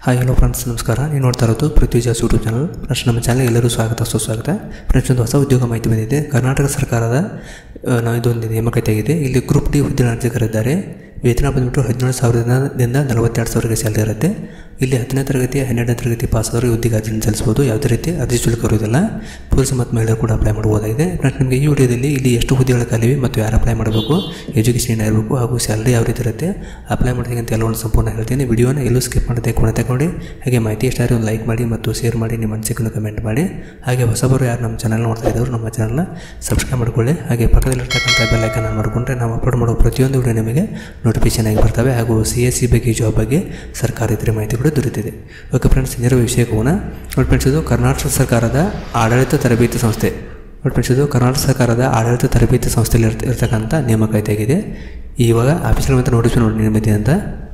Hi hello friends, ನಮಸ್ಕಾರ. ನೀವು ನೋಡ್ತಾ ಇರೋದು ಪೃಥ್ವಿ ಜಾಸ್ ಯೂಟ್ಯೂಬ್ ಚಾನಲ್. ಫ್ರೆಂಡ್ಸ್, ನಮ್ಮ ಚಾನಲ್ಗೆ ಎಲ್ಲರೂ ಸುಸ್ವಾಗತ. ಫ್ರೆಂಡ್ಸ್, ಒಂದು ಹೊಸ ಉದ್ಯೋಗ ಮಾಹಿತಿ ಬಂದಿದೆ. ಕರ್ನಾಟಕ ಸರ್ಕಾರದ ಇದೊಂದು ನೇಮಕಾತಿ ಆಗಿದೆ. ಇಲ್ಲಿ ಗ್ರೂಪ್ ಡಿ ಹುದ್ದೆ ಅರ್ಜಿಕರಿದ್ದಾರೆ. ವೇತನ ಬಂದುಬಿಟ್ಟು 17,000ದಿಂದ 42,000ಗೆ ಸ್ಯಾಲರಿ ಇರುತ್ತೆ. ಇಲ್ಲಿ 10ನೇ ತರಗತಿ 12ನೇ ತರಗತಿ ಪಾಸ್ ಆದರೂ ಹುದ್ದೆಗೆ ಅರ್ಜಿಯನ್ನು ಸಲ್ಲಿಸಬಹುದು. ಯಾವುದೇ ರೀತಿ ಅರ್ಜಿ ಶುಲ್ಕ ಇರುವುದಿಲ್ಲ. ಪುರುಷ ಮತ್ತು ಮಹಿಳೆಯರು ಕೂಡ ಅಪ್ಲೈ ಮಾಡಬಹುದಾಗಿದೆ. ಫ್ರೆಂಡ್ಸ್, ನಿಮಗೆ ಈ ವಿಡಿಯೋದಲ್ಲಿ ಇಲ್ಲಿ ಎಷ್ಟು ಹುದ್ದೆಗಳ ಖಾಲಿವೆ ಮತ್ತು ಯಾರು ಅಪ್ಲೈ ಮಾಡಬೇಕು, ಎಜುಕೇಷನ್ ಏನಿರಬೇಕು ಹಾಗೂ ಸ್ಯಾಲರಿ ಯಾವ ರೀತಿ ಇರುತ್ತೆ, ಅಪ್ಲೈ ಮಾಡೋದಕ್ಕೆ ಅಂತ ಎಲ್ಲವನ್ನು ಸಂಪೂರ್ಣ ಹೇಳ್ತೀನಿ. ವಿಡಿಯೋನ ಎಲ್ಲೂ ಸ್ಕಿಪ್ ಮಾಡದೆ ಕೊನೆತಗೊಂಡು ಹಾಗೆ ಮಾಹಿತಿ ಇಷ್ಟ ಆದರೆ ಒಂದು ಲೈಕ್ ಮಾಡಿ ಮತ್ತು ಶೇರ್ ಮಾಡಿ, ನಿಮ್ಮ ಅನಿಸಿಕೆಯನ್ನು ಕಮೆಂಟ್ ಮಾಡಿ. ಹಾಗೆ ಹೊಸಬರು ಯಾರು ನಮ್ಮ ಚಾನಲ್ ನೋಡ್ತಾ ಇದ್ದವರು ನಮ್ಮ ಚಾನಲ್ನ ಸಬ್ಸ್ಕ್ರೈಬ್ ಮಾಡಿಕೊಳ್ಳಿ. ಹಾಗೆ ಪಕ್ಕದಲ್ಲಿರ್ತಕ್ಕಂಥ ಬೆಲ್ ಐಕಾನ್ ಮಾಡಿಕೊಂಡ್ರೆ ನಾವು ಅಪ್ಲೋಡ್ ಮಾಡೋ ಪ್ರತಿಯೊಂದು ವಿಡಿಯೋ ನಿಮಗೆ ನೋಟಿಫಿಕೇಶನ್ ಆಗಿ ಬರ್ತವೆ. ಹಾಗೂ CSC ಬಗ್ಗೆ, ಜಾಬ್ ಬಗ್ಗೆ ಸರ್ಕಾರೇತರ ಮಾಹಿತಿ ಕೂಡ ದೊರೆತಿದೆ. ಓಕೆ ಫ್ರೆಂಡ್ಸ್, ನೇರ ವಿಷಯಕ್ಕೆ ಹೋಗೋಣ. ನೋಡಿ ಫ್ರೆಂಡ್ಸ್, ಇದು ಕರ್ನಾಟಕ ಸರ್ಕಾರದ ಆಡಳಿತ ತರಬೇತಿ ಸಂಸ್ಥೆ. ನೋಡಿ ಫ್ರೆಂಡ್ಸ್, ಇದು ಕರ್ನಾಟಕ ಸರ್ಕಾರದ ಆಡಳಿತ ತರಬೇತಿ ಸಂಸ್ಥೆಯಲ್ಲಿ ಇರ್ತಕ್ಕಂಥ ನೇಮಕಾತಿ ಆಗಿದೆ. ಇವಾಗ ಆಫೀಸಲ್ಲಿ ಅಂತ ನೋಟಿಫಿಕೇಶನ್ ನೋಡಿ ನೇಮಕಾತಿ ಅಂತ.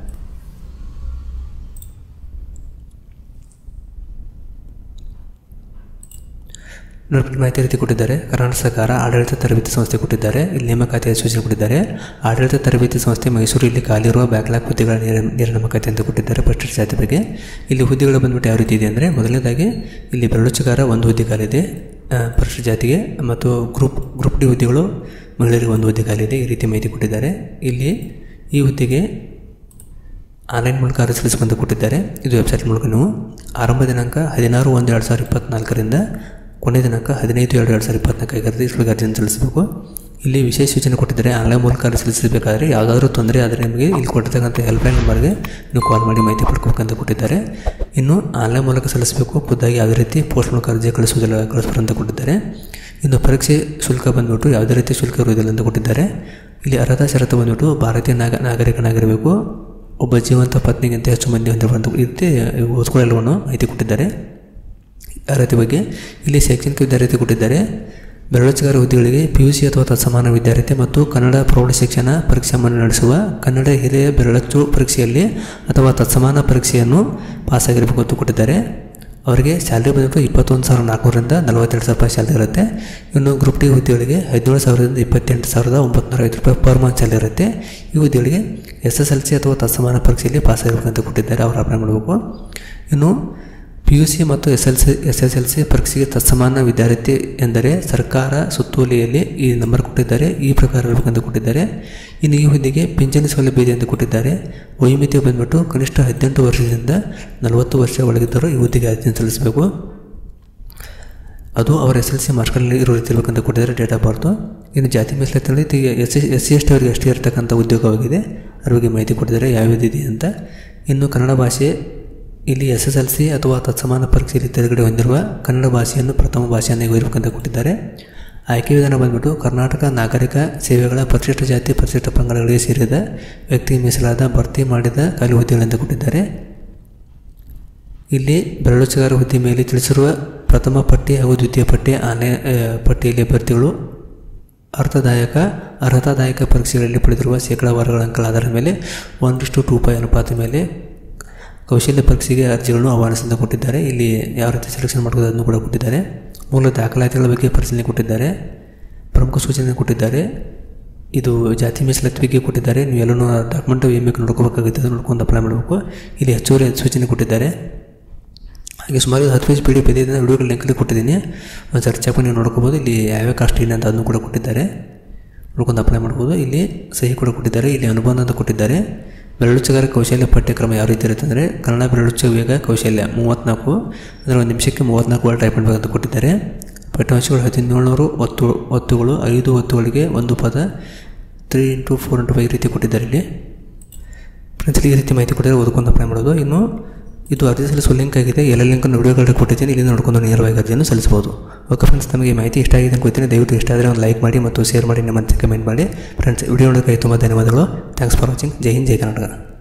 ನೋಡಿ ಮಾಹಿತಿ ರೀತಿ ಕೊಟ್ಟಿದ್ದಾರೆ. ಕರ್ನಾಟಕ ಸರ್ಕಾರ ಆಡಳಿತ ತರಬೇತಿ ಸಂಸ್ಥೆ ಕೊಟ್ಟಿದ್ದಾರೆ. ಇಲ್ಲಿ ನೇಮಕಾತಿಯ ಸೂಚನೆ ಕೊಟ್ಟಿದ್ದಾರೆ. ಆಡಳಿತ ತರಬೇತಿ ಸಂಸ್ಥೆ ಮೈಸೂರು, ಇಲ್ಲಿ ಖಾಲಿರುವ ಬ್ಯಾಕ್ಲಾಗ್ ಹುದ್ದೆಗಳ ನೇಮಕಾತಿ ಅಂತ ಕೊಟ್ಟಿದ್ದಾರೆ. ಪರಿಶಿಷ್ಟ ಜಾತಿ ಬಗ್ಗೆ ಇಲ್ಲಿ ಹುದ್ದೆಗಳು ಬಂದ್ಬಿಟ್ಟು ಯಾವ ರೀತಿ ಇದೆ ಅಂದರೆ, ಮೊದಲನೇದಾಗಿ ಇಲ್ಲಿ ಬೆರಳುಚ್ಚಗಾರ ಒಂದು ಹುದ್ದೆ ಖಾಲಿದೆ ಪರಿಶಿಷ್ಟ ಜಾತಿಗೆ, ಮತ್ತು ಗ್ರೂಪ್ ಡಿ ಹುದ್ದೆಗಳು ಮಹಿಳೆಯರಿಗೆ ಒಂದು ಹುದ್ದೆ ಖಾಲಿದೆ. ಈ ರೀತಿ ಮಾಹಿತಿ ಕೊಟ್ಟಿದ್ದಾರೆ. ಇಲ್ಲಿ ಈ ಹುದ್ದೆಗೆ ಆನ್ಲೈನ್ ಮೂಲಕ ಅರ್ಜಿ ಸಲ್ಲಿಸಬೇಕಂತ ಕೊಟ್ಟಿದ್ದಾರೆ. ಇದು ವೆಬ್ಸೈಟ್ ಮೂಲಕ ನೀವು ಆರಂಭ ದಿನಾಂಕ 16/1/2024ರಿಂದ ಕೊನೆಯ ದಿನಾಂಕ 15/2/2024 ಅರ್ಜಿಯನ್ನು ಸಲ್ಲಿಸಬೇಕು. ಇಲ್ಲಿ ವಿಶೇಷ ಸೂಚನೆ ಕೊಟ್ಟಿದ್ದಾರೆ. ಆನ್ಲೈನ್ ಮೂಲಕ ಅರ್ಜಿ ಸಲ್ಲಿಸಬೇಕಾದ್ರೆ ಯಾವುದಾದ್ರೂ ತೊಂದರೆ ಆದರೆ ನಿಮಗೆ ಇಲ್ಲಿ ಕೊಟ್ಟಿರ್ತಕ್ಕಂಥ ಹೆಲ್ಪ್ಲೈನ್ ನಂಬರ್ಗೆ ನೀವು ಕಾಲ್ ಮಾಡಿ ಮಾಹಿತಿ ಪಡ್ಕೋಬೇಕಂತ ಕೊಟ್ಟಿದ್ದಾರೆ. ಇನ್ನು ಆನ್ಲೈನ್ ಮೂಲಕ ಸಲ್ಲಿಸಬೇಕು, ಖುದ್ದಾಗಿ ಯಾವುದೇ ರೀತಿ ಪೋಸ್ಟ್ ಮೂಲಕ ಅರ್ಜಿ ಕಳಿಸ್ಬೇಕಂತ ಕೊಟ್ಟಿದ್ದಾರೆ. ಇನ್ನು ಪರೀಕ್ಷೆ ಶುಲ್ಕ ಬಂದ್ಬಿಟ್ಟು ಯಾವುದೇ ರೀತಿ ಶುಲ್ಕ ಇರುವುದಿಲ್ಲ ಅಂತ ಕೊಟ್ಟಿದ್ದಾರೆ. ಇಲ್ಲಿ ಅರ್ಹತಾ ಷರತ್ತು ಬಂದ್ಬಿಟ್ಟು ಭಾರತೀಯ ನಾಗರಿಕನಾಗಿರಬೇಕು, ಒಬ್ಬ ಜೀವಂತ ಪತ್ನಿಗಿಂತ ಹೆಚ್ಚು ಮಂದಿ ಹೊಂದಿರುವಂಥ ರೀತಿ ಓದ್ಕೊಳ್ಳೆಲ್ಲವನ್ನು ಮಾಹಿತಿ ಕೊಟ್ಟಿದ್ದಾರೆ. ಅರ್ಹತೆ ಬಗ್ಗೆ ಇಲ್ಲಿ ಶೈಕ್ಷಣಿಕ ವಿದ್ಯಾರ್ಥಿ ಕೊಟ್ಟಿದ್ದಾರೆ. ಬೆರಳುಚ್ಚಗಾರ ಹುದ್ದೆಗಳಿಗೆ PUC ಅಥವಾ ತತ್ಸಮಾನ ವಿದ್ಯಾರ್ಥಿ ಮತ್ತು ಕನ್ನಡ ಪ್ರೌಢ ಶಿಕ್ಷಣ ಪರೀಕ್ಷೆಯನ್ನು ನಡೆಸುವ ಕನ್ನಡ ಹಿರಿಯ ಬೆರಳಚ್ಚು ಪರೀಕ್ಷೆಯಲ್ಲಿ ಅಥವಾ ತತ್ಸಮಾನ ಪರೀಕ್ಷೆಯನ್ನು ಪಾಸಾಗಿರಬೇಕು ಅಂತ ಕೊಟ್ಟಿದ್ದಾರೆ. ಅವರಿಗೆ ಸ್ಯಾಲರಿ ಬಂದ್ಬಿಟ್ಟು 21,400ರಿಂದ 42,000 ಸ್ಯಾಲರಿ ಇರುತ್ತೆ. ಇನ್ನು ಗ್ರೂಪ್ ಡಿ ಹುದ್ದೆಗಳಿಗೆ 17,000ರಿಂದ 28,905 ರೂಪಾಯಿ ಪರ್ ಮಂತ್ ಸ್ಯಾಲರಿ ಇರುತ್ತೆ. ಈ ಹುದ್ದೆಗಳಿಗೆ SSLC ಅಥವಾ ತತ್ಸಮಾನ ಪರೀಕ್ಷೆಯಲ್ಲಿ ಪಾಸಾಗಿರಬೇಕಂತ ಕೊಟ್ಟಿದ್ದಾರೆ. ಅವರು ಅಪ್ಲೈ ಮಾಡಬೇಕು. ಇನ್ನು PUC ಮತ್ತು SSLC ಪರೀಕ್ಷೆಗೆ ತತ್ಸಮಾನ ವಿದ್ಯಾರ್ಥಿ ಎಂದರೆ ಸರ್ಕಾರ ಸುತ್ತೋಲೆಯಲ್ಲಿ ಈ ನಂಬರ್ ಕೊಟ್ಟಿದ್ದಾರೆ, ಈ ಪ್ರಕಾರ ಇರಬೇಕಂತ ಕೊಟ್ಟಿದ್ದಾರೆ. ಇನ್ನು ಈ ಹುದ್ದೆಗೆ ಪಿಂಚಣಿ ಸೌಲಭ್ಯ ಇದೆ ಅಂತ ಕೊಟ್ಟಿದ್ದಾರೆ. ವಯೋಮಿತಿ ಬಂದ್ಬಿಟ್ಟು ಕನಿಷ್ಠ 18 ವರ್ಷದಿಂದ 40 ವರ್ಷ ಒಳಗಿದ್ದರೂ ಈ ಹುದ್ದೆಗೆ ಅರ್ಜಿಯನ್ನು ಸಲ್ಲಿಸಬೇಕು. ಅದು ಅವರ SSLC ಮಾರ್ಕ್ಸ್ಗಳಲ್ಲಿ ಇರೋ ರೀತಿ ಇರಬೇಕಂತ ಕೊಟ್ಟಿದ್ದಾರೆ. Date of birth. ಇನ್ನು ಜಾತಿ ಮೀಸಲಾತಿ SC/ST ಅವರಿಗೆ ಅಷ್ಟೇ ಇರತಕ್ಕಂಥ ಉದ್ಯೋಗವಾಗಿದೆ. ಅದ್ರ ಬಗ್ಗೆ ಮಾಹಿತಿ ಕೊಟ್ಟಿದ್ದಾರೆ ಯಾವ್ಯಾವುದಿದೆ ಅಂತ. ಇನ್ನು ಕನ್ನಡ ಭಾಷೆ ಇಲ್ಲಿ SSLC ಅಥವಾ ತತ್ಸಮಾನ ಪರೀಕ್ಷೆಯಲ್ಲಿ ತೆರೆಗಡೆ ಹೊಂದಿರುವ ಕನ್ನಡ ಭಾಷೆಯನ್ನು ಪ್ರಥಮ ಭಾಷೆಯನ್ನಾಗಿ ಇರಬೇಕಂತ ಕೊಟ್ಟಿದ್ದಾರೆ. ಆಯ್ಕೆ ವಿಧಾನ ಬಂದ್ಬಿಟ್ಟು ಕರ್ನಾಟಕ ನಾಗರಿಕ ಸೇವೆಗಳ ಪರಿಶಿಷ್ಟ ಜಾತಿ ಪರಿಶಿಷ್ಟ ಪಂಗಡಗಳಿಗೆ ಸೇರಿದ ವ್ಯಕ್ತಿ ಮೀಸಲಾದ ಭರ್ತಿ ಮಾಡಿದ ಖಾಲಿ ಹುದ್ದೆಗಳಂತ ಕೊಟ್ಟಿದ್ದಾರೆ. ಇಲ್ಲಿ ಬೆರಳುಚ್ಚಗಾರ ಹುದ್ದೆ ಮೇಲೆ ತಿಳಿಸಿರುವ ಪ್ರಥಮ ಪಟ್ಟಿ ಹಾಗೂ ದ್ವಿತೀಯ ಪಟ್ಟಿಯಲ್ಲಿ ಅಭ್ಯರ್ಥಿಗಳು ಅರ್ಹತಾದಾಯಕ ಪರೀಕ್ಷೆಗಳಲ್ಲಿ ಪಡೆದಿರುವ ಶೇಕಡಾವಾರುಗಳ ಅಂಕಗಳ ಆಧಾರದ ಮೇಲೆ 1:2 ಅನುಪಾತ ಮೇಲೆ ಕೌಶಲ್ಯ ಪರೀಕ್ಷೆಗೆ ಅರ್ಜಿಗಳನ್ನು ಆಹ್ವಾನಿಸಿದ ಕೊಟ್ಟಿದ್ದಾರೆ. ಇಲ್ಲಿ ಯಾವ ರೀತಿ ಸೆಲೆಕ್ಷನ್ ಮಾಡೋದು ಅದನ್ನು ಕೂಡ ಕೊಟ್ಟಿದ್ದಾರೆ. ಮೂಲ ದಾಖಲಾತಿಗಳ ಬಗ್ಗೆ ಪರಿಶೀಲನೆ ಕೊಟ್ಟಿದ್ದಾರೆ. ಪ್ರಮುಖ ಸೂಚನೆ ಕೊಟ್ಟಿದ್ದಾರೆ. ಇದು ಜಾತಿ ಮೀಸಲಾತಿ ಬಗ್ಗೆ ಕೊಟ್ಟಿದ್ದಾರೆ. ನೀವು ಎಲ್ಲನೂ ಡಾಕ್ಯುಮೆಂಟ್ ಏಮಕ್ಕೆ ನೋಡ್ಕೋಬೇಕಾಗುತ್ತೆ, ಅದನ್ನು ನೋಡ್ಕೊಂಡು ಅಪ್ಲೈ ಮಾಡಬೇಕು. ಇಲ್ಲಿ ಹೆಚ್ಚುವರಿ ಸೂಚನೆ ಕೊಟ್ಟಿದ್ದಾರೆ. ಹಾಗೆ ಸುಮಾರು 10 ಪೇಜ್ PDF ಇದೆ. ವಿಡಿಯೋಗಳ ಲಿಂಕಲ್ಲಿ ಕೊಟ್ಟಿದ್ದೀನಿ, ಒಂದು ಸರ್ಚ್ ಹಾಕಿ ನೀವು ನೋಡ್ಕೋಬೋದು. ಇಲ್ಲಿ ಯಾವ್ಯಾವ ಕಾಸ್ಟ್ ಇಲ್ಲ ಅಂತ ಅದನ್ನು ಕೂಡ ಕೊಟ್ಟಿದ್ದಾರೆ, ನೋಡ್ಕೊಂಡು ಅಪ್ಲೈ ಮಾಡ್ಬೋದು. ಇಲ್ಲಿ ಸಹಿ ಕೂಡ ಕೊಟ್ಟಿದ್ದಾರೆ. ಇಲ್ಲಿ ಅನುಬಂಧ ಅಂತ ಕೊಟ್ಟಿದ್ದಾರೆ. ಬೆರಳುಚ್ಚಗಾರ ಕೌಶಲ್ಯ ಪಠ್ಯಕ್ರಮ ಯಾವ ರೀತಿ ಇರುತ್ತೆ ಅಂದರೆ, ಕನ್ನಡ ಬೆರಳುಚ್ಚ ವೇಗ ಕೌಶಲ್ಯ 34, ಅಂದರೆ 1 ನಿಮಿಷಕ್ಕೆ 34 ವರ್ಡ್ ಟೈಪ್ ಮಾಡಬೇಕಂತ ಕೊಟ್ಟಿದ್ದಾರೆ. ಪಠ್ಯಾಂಶಗಳು 1700 ಒತ್ತುಗಳು, 5 ಒತ್ತುಗಳಿಗೆ 1 ಪದ, 3x4x5 ರೀತಿ ಕೊಟ್ಟಿದ್ದಾರೆ. ಇಲ್ಲಿ ಫ್ರೆಂಡ್ಸ್, ಈ ರೀತಿ ಮಾಹಿತಿ ಕೊಟ್ಟಿದ್ದಾರೆ. ಓದ್ಕೊಂಡು ಅಪ್ಲೈ ಮಾಡೋದು. ಇನ್ನು ಇದು ಅರ್ಜಿ ಸಲ್ಲಿಸುವ ಲಿಂಕ್ ಆಗಿದೆ. ಎಲ್ಲ ಲಿಂಕನ್ನು ವಿಡಿಯೋಗಳಲ್ಲಿ ಕೊಟ್ಟಿದ್ದೀನಿ, ಇಲ್ಲಿಂದ ನೋಡ್ಕೊಂಡು ನೇರವಾಗಿ ಅರ್ಜಿಯನ್ನು ಸಲ್ಲಿಸಬಹುದು. ಓಕೆ ಫ್ರೆಂಡ್ಸ್, ನಮಗೆ ಮಾಹಿತಿ ಇಷ್ಟ ಆಗಿದೆ ಅಂತ ಗೊತ್ತೀನಿ. ದಯವಿಟ್ಟು ಇಷ್ಟ ಆದರೆ ಒಂದು ಲೈಕ್ ಮಾಡಿ ಮತ್ತು ಶೇರ್ ಮಾಡಿ, ನಿಮ್ಮ ಕಮೆಂಟ್ ಮಾಡಿ. ಫ್ರೆಂಡ್ಸ್, ವಿಡಿಯೋ ನೋಡೋದಕ್ಕೆ ತುಂಬ ಧನ್ಯವಾದಗಳು. Thanks for watching. ಜೈ ಹಿಂದ್, ಜೈ ಕರ್ನಾಟಕ.